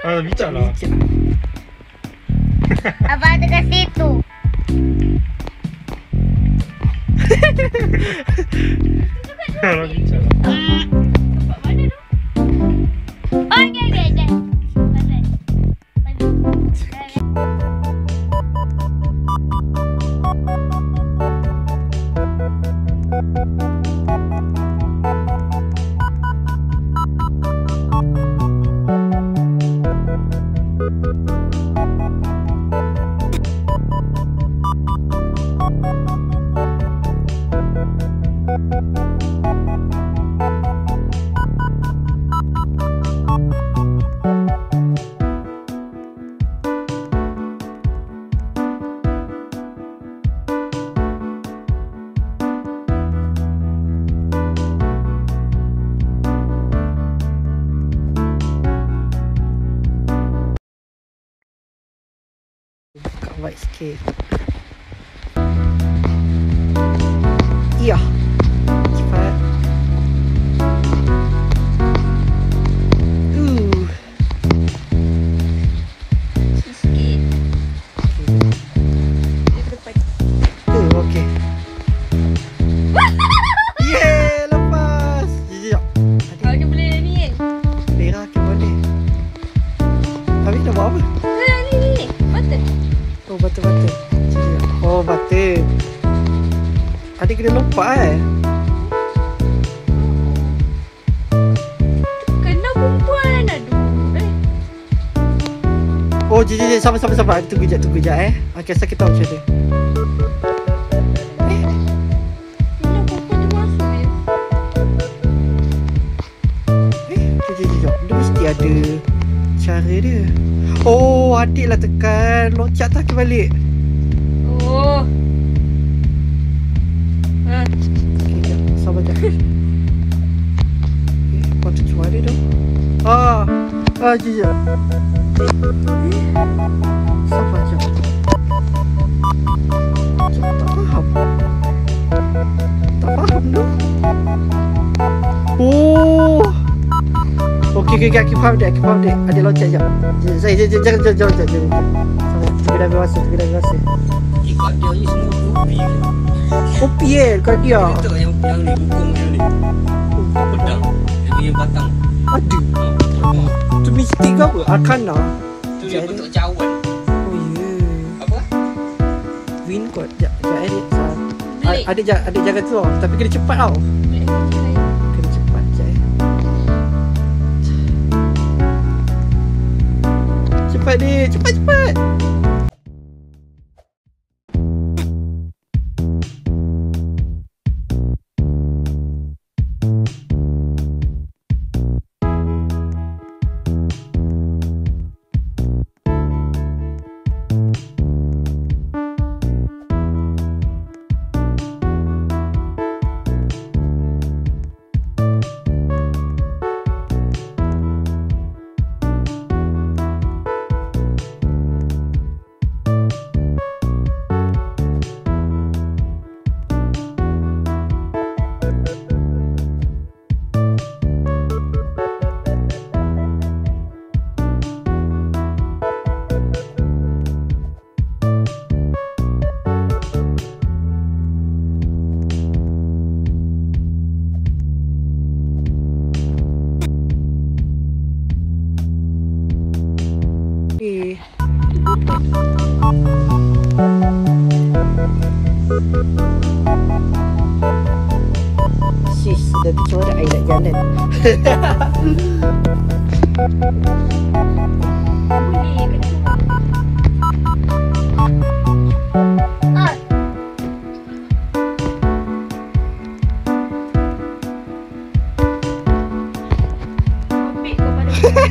Bijak lah. Abang ada kat situ. Bijak lah. Tempat mana tu? Oh, okay. Buka white sikit. Iya. Cepat. Sikit. Okey. Yeay, lepas. Jijak. Kau dia boleh ni kan? Merah ke boleh. Habis dah buat apa? Ni. Button. Oh, batu-batu. Oh, batu. Adik kena lompat Kena perempuan. Aduh. Oh, jijik. Sabar. Tunggu jap Okey, asal kita tahu macam mana. Kena perempuan je masuk je. Jijik. Dia mesti ada cara dia. Oh, adik lah tekan loncat tak balik. Oh. Okey, jap. Sabar jap. Patut cuba dia tu. Jijik. Sabar jap. Tak faham tu. Oh. Okey, aku faham dia. Adik loncat jap. Saya jangan. Sabar. Tunggu dah berasa. Kat dia ni semua obby. Kopi kat dia. Betul yang ni hukum dia ni. Pedang. Dia punya batang. Ada. Tu mistik ke apa? Arkana. Tu dia bentuk cawan. Oh ya. Apa? Win kot. Jap adik. Beli. Adik jaga tu tau. Tapi kena cepat tau. Kena cepat je. Cepat dia. Cepat. Sis, sudah tercorak air nak jalan. Boleh kecuali. Ambil kepada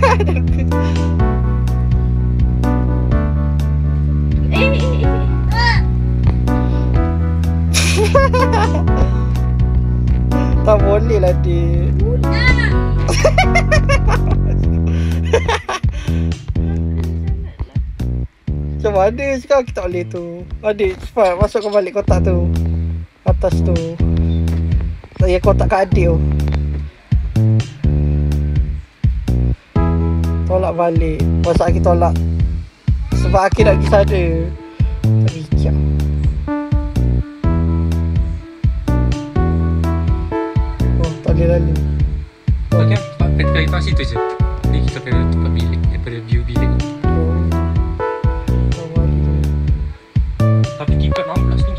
Tak boleh lah dia. Macam mana sekarang kita tak boleh tu. Adik cepat masukkan balik kotak tu. Atas tu. Tak payah kotak kat adik tu. Tolak balik. Masa Aki tolak. Sebab Aki nak pergi sana. Tak fikir. Oh, tak boleh lalu. Okay, ketika kita situ je. Ni kita kena tukar bilik daripada view bilik. Oh. Tak boleh. Tapi tingkat 16 tinggi.